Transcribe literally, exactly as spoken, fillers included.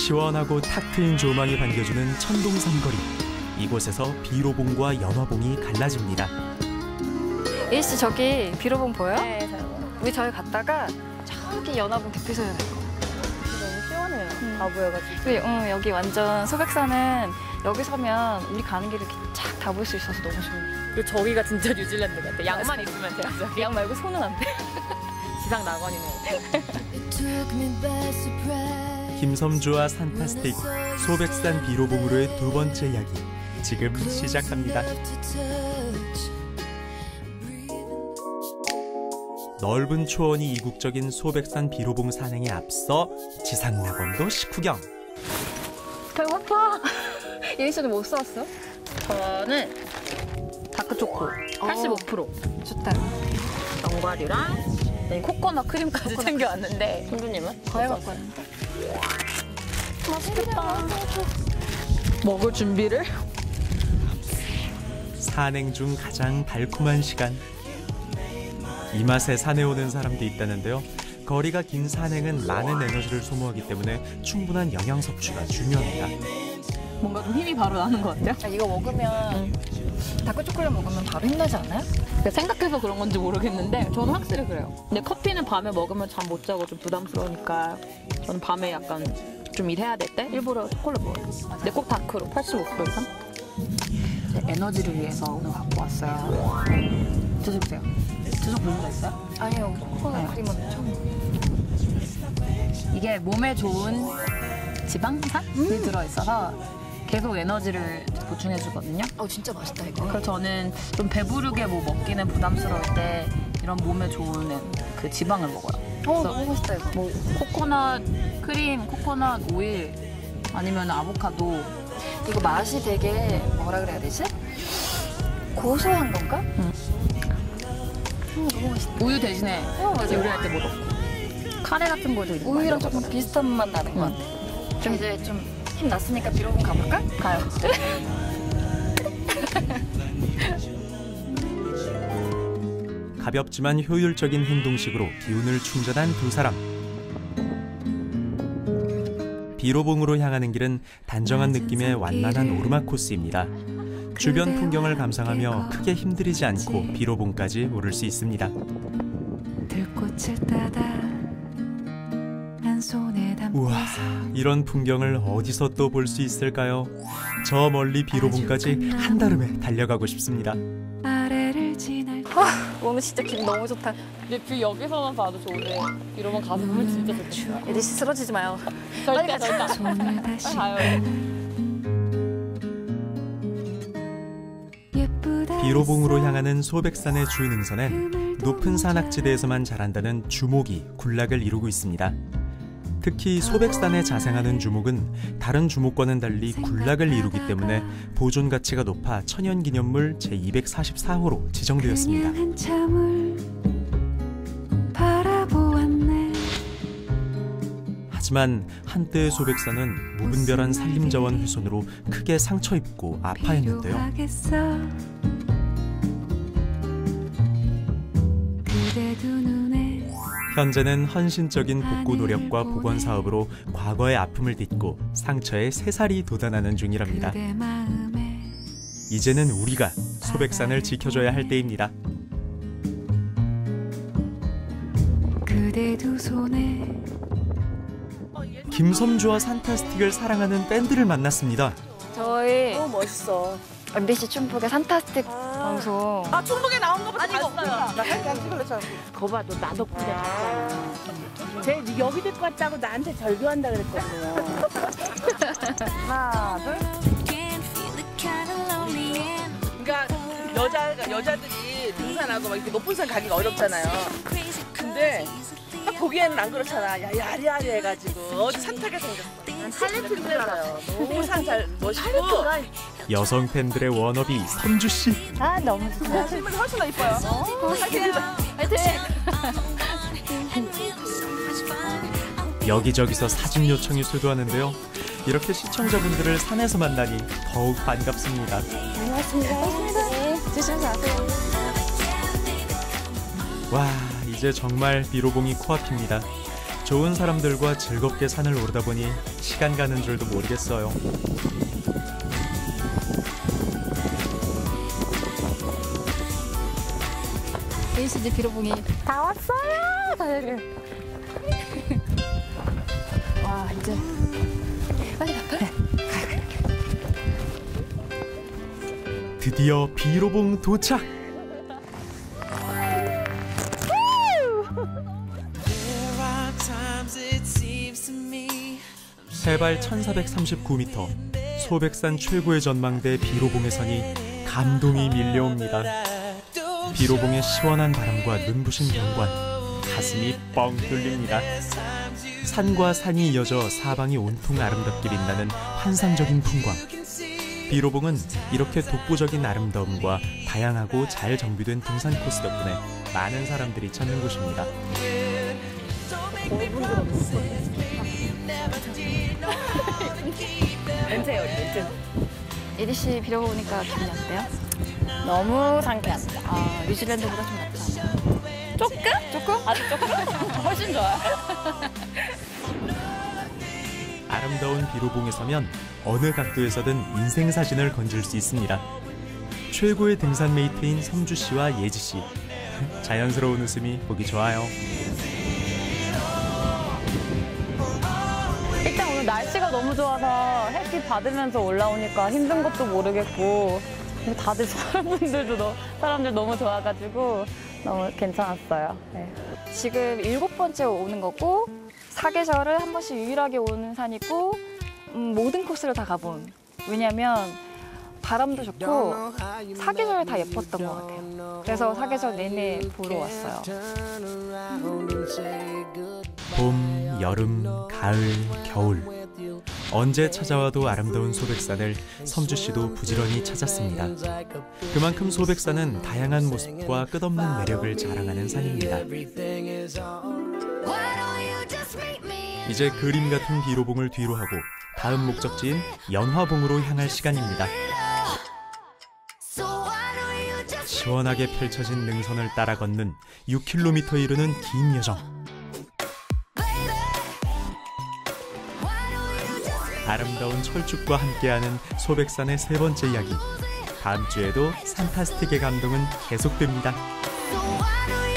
시원하고 탁 트인 조망이 반겨주는 천동삼거리. 이곳에서 비로봉과 연화봉이 갈라집니다. 예씨 저기 비로봉 보여? 네, 잘 보여. 우리 저기 갔다가 저기 연화봉 대피 서야 될 거. 너무 시원해요. 음. 다 보여가지고. 우리 응, 여기 완전 소백산은 여기 서면 우리 가는 길을 이렇게 쫙 다 볼 수 있어서 너무 좋아요. 그리고 저기가 진짜 뉴질랜드 같아. 양만 있으면 돼요. 저기. 양 말고 손은 안 돼. 지상 낙원이네. 김섬주와 산타스틱, 소백산 비로봉으로의 두 번째 이야기 지금 시작합니다. 넓은 초원이 이국적인 소백산 비로봉 산행에 앞서 지상 낙원도 식후경. 배고파. 예씨도 뭐 써왔어? 저는 다크초코 팔십오 퍼센트. 좋다. 견과류랑 네, 코코넛 크림까지 코코넛 챙겨왔는데 손주님은? 과일 갖고 왔는데. 맛있겠다. 먹을 준비를? 산행 중 가장 달콤한 시간. 이 맛에 산에 오는 사람도 있다는데요. 거리가 긴 산행은 많은 에너지를 소모하기 때문에 충분한 영양 섭취가 중요합니다. 뭔가 좀 힘이 바로 나는 것 같아요. 아, 이거 먹으면 응. 다크 초콜릿 먹으면 바로 힘나지 않아요? 생각해서 그런 건지 모르겠는데 저는 확실히 그래요. 근데 커피는 밤에 먹으면 잠 못 자고 좀 부담스러우니까 저는 밤에 약간 좀 일해야 될 때 일부러 초콜릿 먹어요. 근데 꼭 다크로 팔십오 퍼센트 이상? 에너지를 위해서 오늘 갖고 왔어요. 드셔보세요. 드셔본 적 있어요? 아니요, 코코넛 네. 크림은 처음. 이게 몸에 좋은 지방산이 음. 들어있어서 계속 에너지를 보충해주거든요. 어, 진짜 맛있다 이거. 그래서 저는 좀 배부르게 뭐 먹기는 부담스러울 때 이런 몸에 좋은 그 지방을 먹어요. 어, 너무 맛있다 이거. 뭐 코코넛 크림, 코코넛 오일 아니면 아보카도. 이거 맛이 되게 뭐라 그래야 되지? 고소한 건가? 응. 음, 너무 맛있다. 우유 대신에 어, 맞아. 요리할 때 뭐 넣고. 카레 같은 거도 이렇게 우유랑 많이 조금 넣어서. 비슷한 맛 나는 것 같아. 좀 이제 좀 힘 났으니까 비로봉 가볼까? 가요. 가볍지만 효율적인 행동식으로 기운을 충전한 두 사람. 비로봉으로 향하는 길은 단정한 느낌의 완만한 오르막 코스입니다. 주변 풍경을 감상하며 크게 힘들이지 않고 비로봉까지 오를 수 있습니다. 우와, 이런 풍경을 어디서 또 볼 수 있을까요? 저 멀리 비로봉까지 한달음에 달려가고 싶습니다. 아, 오늘 진짜 기분 너무 좋다. 근데 뷰 여기서만 봐도 좋은데 이러면 가서 보면 진짜 좋겠어요. 예리 씨 쓰러지지 마요. 절대 절대 빨리 가요. 비로봉으로 향하는 소백산의 주 능선엔 높은 산악지대에서만 자란다는 주목이 군락을 이루고 있습니다. 특히 소백산에 자생하는 주목은 다른 주목과는 달리 군락을 이루기 때문에 보존 가치가 높아 천연기념물 제이백사십사 호로 지정되었습니다. 하지만 한때의 소백산은 무분별한 산림자원 훼손으로 크게 상처 입고 아파했는데요. 현재는 헌신적인 복구 노력과 복원 사업으로 과거의 아픔을 딛고 상처에 새살이 돋아나는 중이랍니다. 이제는 우리가 소백산을 지켜줘야 할 때입니다. 김섬주와 산타스틱을 사랑하는 밴드를 만났습니다. 저희 너무 멋있어. 엠비씨 충북의 산타스틱 아. 방송. 아 충북에 나온 거부터 봤어요. 나 살짝 안 찍을래. 거봐, 너 나 덕분에 봤잖아. 쟤 여기 될 것 같다고 나한테 절교한다 그랬거든요. 하나, 둘. 그러니까 여자 여자들이 등산하고 막 이렇게 높은 산 가기가 어렵잖아요. 근데 딱 보기에는 안 그렇잖아. 야, 야리야리해가지고 어디 산 타게 생겼어. 탤런트 줄 알아요. 너무 산 잘 멋있고. 여성 팬들의 워너비 섬주 씨. 아, 너무 좋아. 실물이 훨씬 더 이뻐요. 화이팅! 화이팅! 여기저기서 사진 요청이 쇄도하는데요. 이렇게 시청자분들을 산에서 만나니 더욱 반갑습니다. 네, 조심히 가세요. 와, 이제 정말 비로봉이 코앞입니다. 좋은 사람들과 즐겁게 산을 오르다 보니 시간 가는 줄도 모르겠어요. 에이씨지 비로봉이 다 왔어요. 다들. 와 이제 빨리 가 빨리. 드디어 비로봉 도착! 해발 천사백삼십구 미터, 소백산 최고의 전망대 비로봉에 서니 감동이 밀려옵니다. 비로봉의 시원한 바람과 눈부신 경관, 가슴이 뻥 뚫립니다. 산과 산이 이어져 사방이 온통 아름답게 빛나는 환상적인 풍광. 비로봉은 이렇게 독보적인 아름다움과 다양하고 잘 정비된 등산 코스 덕분에 많은 사람들이 찾는 곳입니다. 냄새요, 냄새. 에디씨 비로봉 오니까 기분이 어때요? 너무 상쾌합니다. 아 뉴질랜드보다 좀 낫지 않아요? 조금? 조금? 아주 조금? 훨씬 좋아요. 아름다운 비로봉에 서면 어느 각도에서든 인생 사진을 건질 수 있습니다. 최고의 등산 메이트인 섬주 씨와 예지 씨, 자연스러운 웃음이 보기 좋아요. 일단 오늘 날씨가 너무 좋아서 햇빛 받으면서 올라오니까 힘든 것도 모르겠고 다들 사람들도 너, 사람들 너무 좋아가지고 너무 괜찮았어요. 네. 지금 일곱 번째 오는 거고 사계절을 한 번씩 유일하게 오는 산이고 음, 모든 코스를 다 가본. 왜냐면 바람도 좋고 사계절이 다 예뻤던 것 같아요. 그래서 사계절 내내 보러 왔어요. 봄, 여름, 가을, 겨울 언제 찾아와도 아름다운 소백산을 섬주 씨도 부지런히 찾았습니다. 그만큼 소백산은 다양한 모습과 끝없는 매력을 자랑하는 산입니다. 이제 그림 같은 비로봉을 뒤로 하고 다음 목적지인 연화봉으로 향할 시간입니다. 시원하게 펼쳐진 능선을 따라 걷는 육 킬로미터 이르는 긴 여정. 아름다운 철쭉과 함께하는 소백산의 세 번째 이야기. 다음 주에도 산타스틱의 감동은 계속됩니다.